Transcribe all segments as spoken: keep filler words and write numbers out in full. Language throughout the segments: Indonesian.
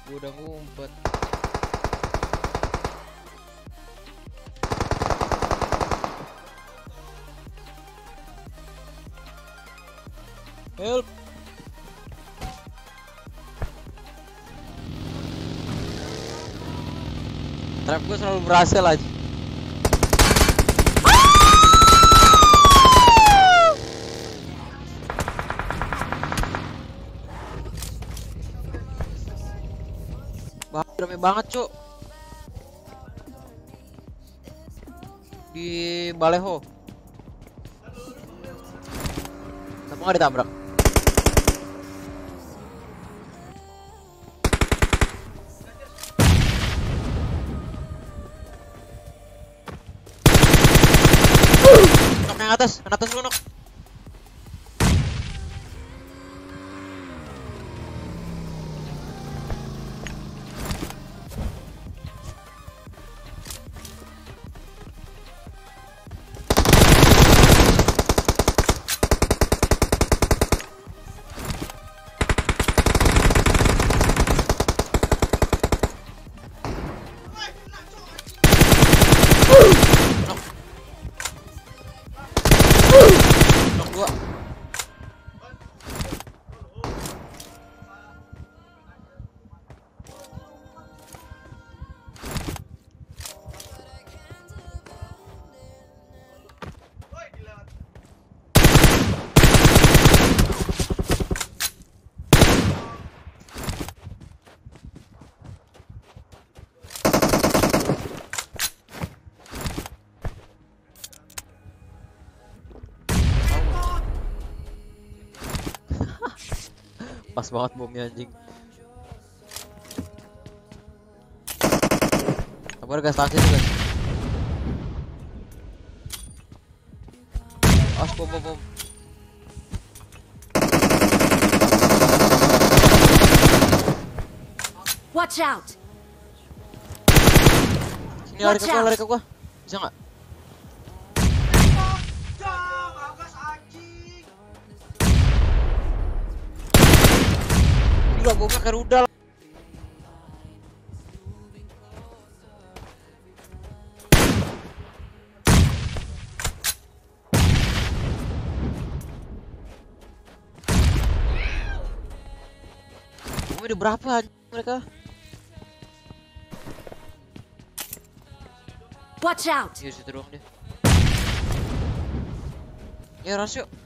Gua udah ngumpet. Help. Trap gue selalu berhasil aja. Wah, rame banget, Cuk. Di Baleho. Kenapa nggak ditabrak? Nok yang atas, yang atas lu nok. Pas banget bomnya anjing. Sabar guys, tahan situ guys. As bom bom bom. Watch out. Sini lari ke gua, lari ke gua. Bisa nggak? Gila, bomnya kayak rudal. Bomnya udah berapa mereka? Watch out. Iya, situ doang deh. Ya, rush yuk.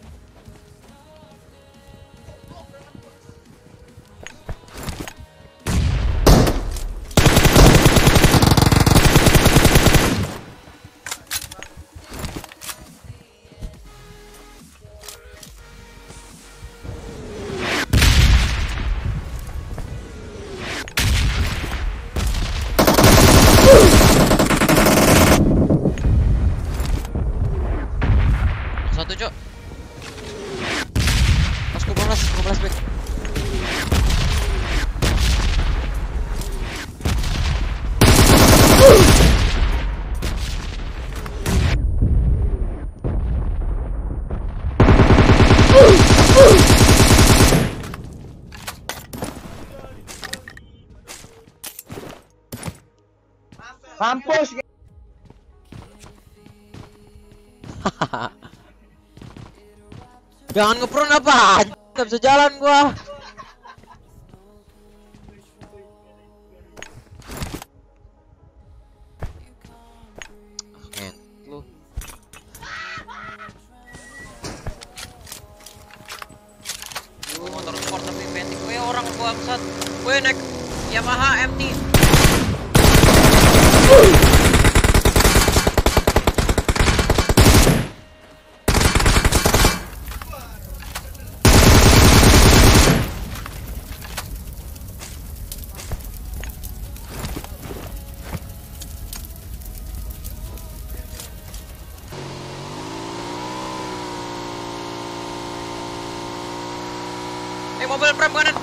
Satu, Cok. Pas dua belas, dua belas back. Mampus. Jangan ngepron apa? Gak bisa jalan gua. Men, lu. Lu motor sport tapi penting. Weh, orang bangsat. Weh, naik Yamaha M T. Eh, mobil prem kanan.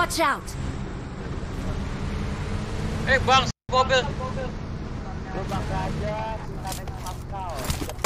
Watch out! Eh bang, mobil. Lu bangga aja, kita naik Pascal.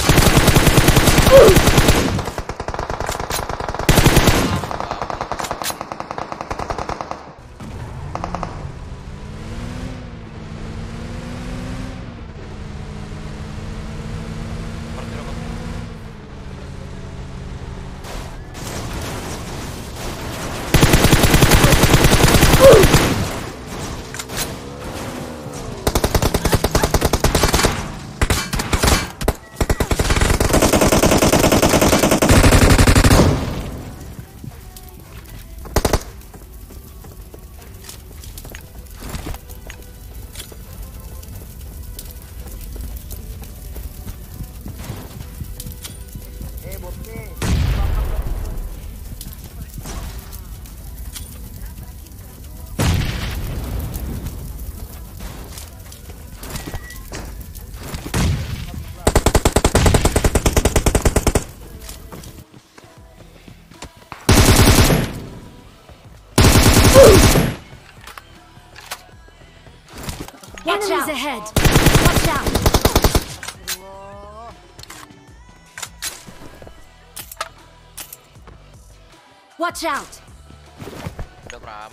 Enemies ahead! Watch out! Watch out! Udah Pram.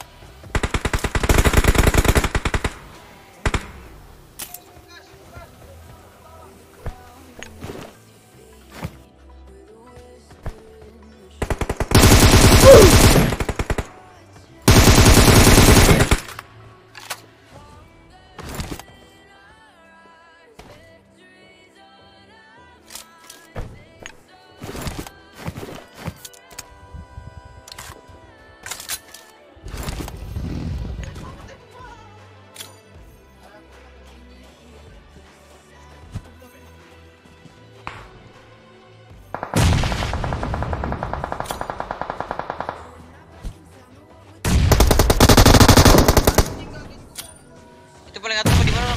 Itu paling atas apa di mana?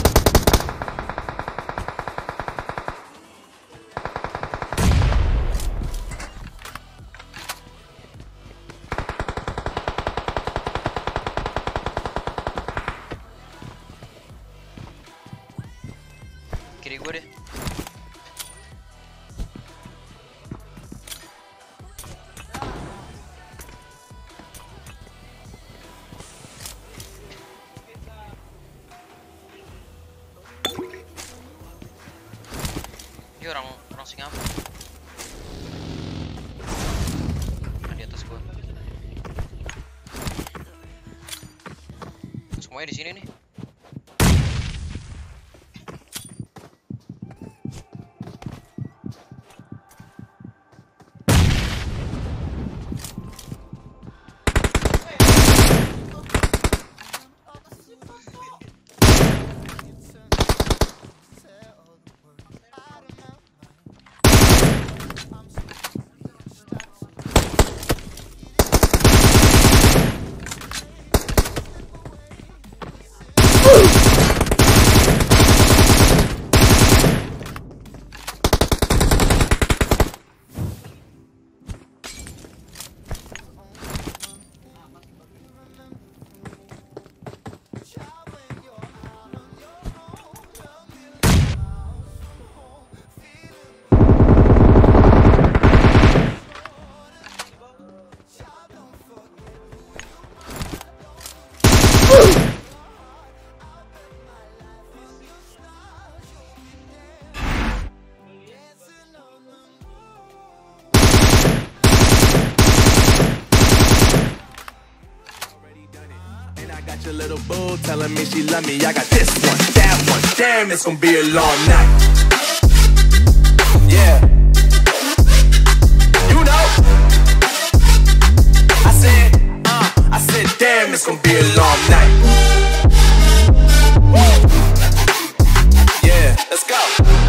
Kiri gue deh. Ini orang orang Singapura. Nah, di atas gua. Semuanya di sini nih. Got your little boo telling me she love me. I got this one, that one. Damn, it's gonna be a long night. Yeah. You know. I said, uh, I said, damn, it's gonna be a long night. Yeah, let's go.